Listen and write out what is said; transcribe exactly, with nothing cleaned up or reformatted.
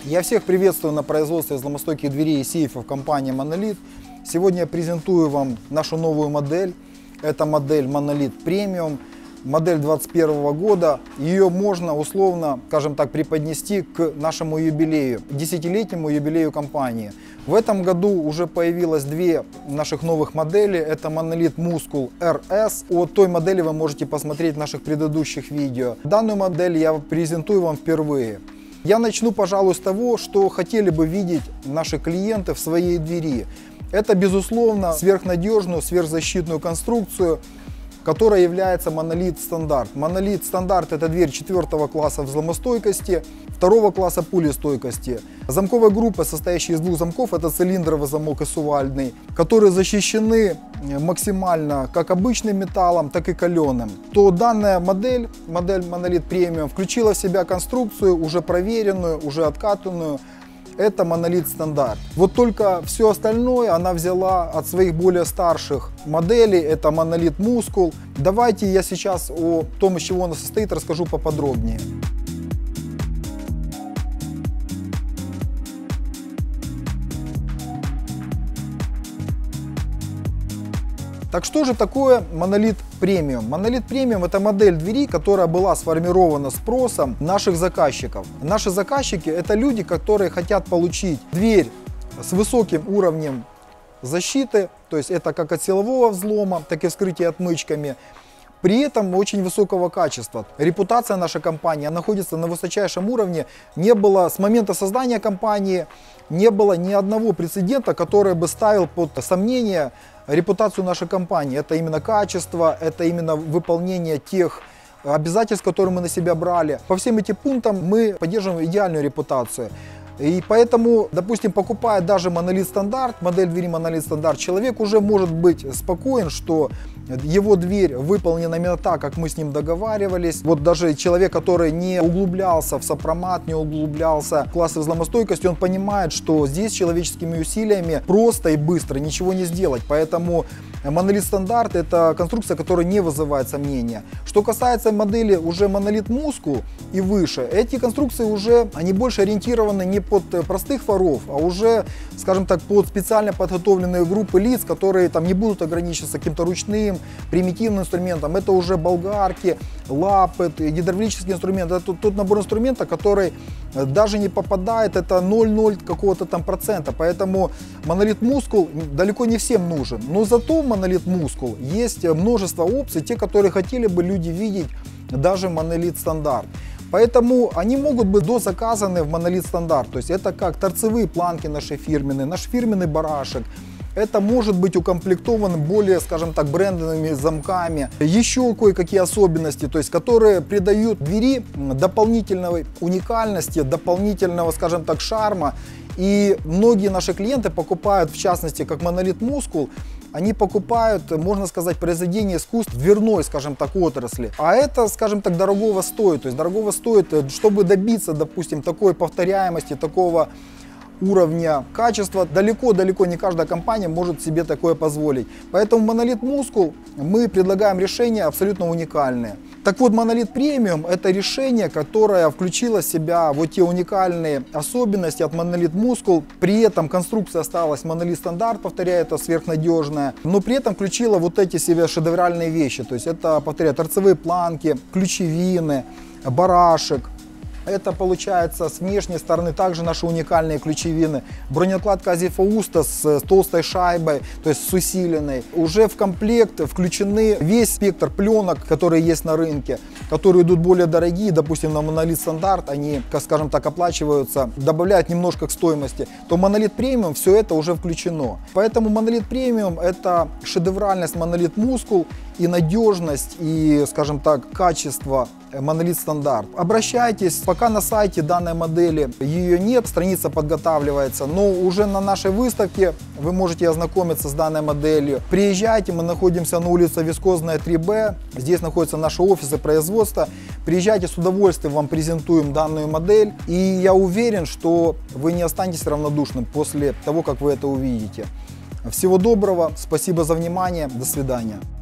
Я всех приветствую на производстве взломостойких дверей и сейфов компании Monolith. Сегодня я презентую вам нашу новую модель. Это модель Monolith Premium, модель двадцать первого года. Ее можно условно, скажем так, преподнести к нашему юбилею, десятилетнему юбилею компании. В этом году уже появилось две наших новых модели. Это Monolith Muscle эр эс. О той модели вы можете посмотреть в наших предыдущих видео. Данную модель я презентую вам впервые. Я начну, пожалуй, с того, что хотели бы видеть наши клиенты в своей двери. Это, безусловно, сверхнадежную, сверхзащитную конструкцию, которая является Monolith стандарт. Monolith стандарт — это дверь четвертого класса взломостойкости, второго класса пулестойкости. Замковая группа, состоящая из двух замков, это цилиндровый замок и сувальный, которые защищены максимально как обычным металлом, так и каленым. То данная модель, модель Monolith Premium, включила в себя конструкцию, уже проверенную, уже откатанную. Это Monolith стандарт. Вот только все остальное она взяла от своих более старших моделей. Это Monolith Muscle. Давайте я сейчас о том, из чего она состоит, расскажу поподробнее. Так что же такое Monolith Premium? Monolith Premium — это модель двери, которая была сформирована спросом наших заказчиков. Наши заказчики — это люди, которые хотят получить дверь с высоким уровнем защиты, то есть это как от силового взлома, так и вскрытия отмычками. При этом очень высокого качества. Репутация нашей компании находится на высочайшем уровне. Не было с момента создания компании, не было ни одного прецедента, который бы ставил под сомнение репутацию нашей компании. Это именно качество, это именно выполнение тех обязательств, которые мы на себя брали. По всем этим пунктам мы поддерживаем идеальную репутацию. И поэтому, допустим, покупая даже Monolith стандарт, модель двери Monolith стандарт, человек уже может быть спокоен, что его дверь выполнена именно так, как мы с ним договаривались. Вот даже человек, который не углублялся в сопромат, не углублялся в классы взломостойкости, он понимает, что здесь человеческими усилиями просто и быстро ничего не сделать. Поэтому Monolith стандарт — это конструкция, которая не вызывает сомнения. Что касается модели уже Monolith Muscle и выше, эти конструкции уже, они больше ориентированы не под простых воров, а уже, скажем так, под специально подготовленные группы лиц, которые там не будут ограничиваться каким-то ручным, примитивным инструментом. Это уже болгарки, лапы, гидравлический инструмент. Это тот, тот набор инструмента, который даже не попадает, это ноль целых ноль какого-то там процента. Поэтому Monolith Muscle далеко не всем нужен. Но зато в Monolith Muscle есть множество опций, те, которые хотели бы люди видеть даже в Monolith стандарт. Поэтому они могут быть дозаказаны в Monolith стандарт. То есть это как торцевые планки наши фирменные, наш фирменный барашек. Это может быть укомплектовано более, скажем так, брендовыми замками. Еще кое-какие особенности, то есть, которые придают двери дополнительной уникальности, дополнительного, скажем так, шарма. И многие наши клиенты покупают, в частности, как Monolith Muscle, они покупают, можно сказать, произведение искусств дверной, скажем так, отрасли. А это, скажем так, дорогого стоит. То есть дорогого стоит, чтобы добиться, допустим, такой повторяемости, такого уровня качества, далеко-далеко не каждая компания может себе такое позволить. Поэтому Monolith Muscle мы предлагаем решение абсолютно уникальное. Так вот, Monolith Premium — это решение, которое включило в себя вот те уникальные особенности от Monolith Muscle. При этом конструкция осталась Monolith стандарт, повторяю, это сверхнадежная, но при этом включила вот эти себе шедевральные вещи. То есть это, повторяю, торцевые планки, ключевины, барашек. Это получается с внешней стороны также наши уникальные ключевины. Бронеокладка Азифауста с толстой шайбой, то есть с усиленной. Уже в комплект включены весь спектр пленок, которые есть на рынке, которые идут более дорогие. Допустим, на Monolith стандарт они, как скажем так, оплачиваются, добавляют немножко к стоимости. То Monolith Premium все это уже включено. Поэтому Monolith Premium — это шедевральность Monolith Muscle и надежность, и, скажем так, качество Monolith стандарт. Обращайтесь, пока на сайте данной модели ее нет, страница подготавливается, но уже на нашей выставке вы можете ознакомиться с данной моделью. Приезжайте, мы находимся на улице Вискозная три бэ, здесь находятся наши офисы производства. Приезжайте, с удовольствием вам презентуем данную модель, и я уверен, что вы не останетесь равнодушным после того, как вы это увидите. Всего доброго, спасибо за внимание, до свидания.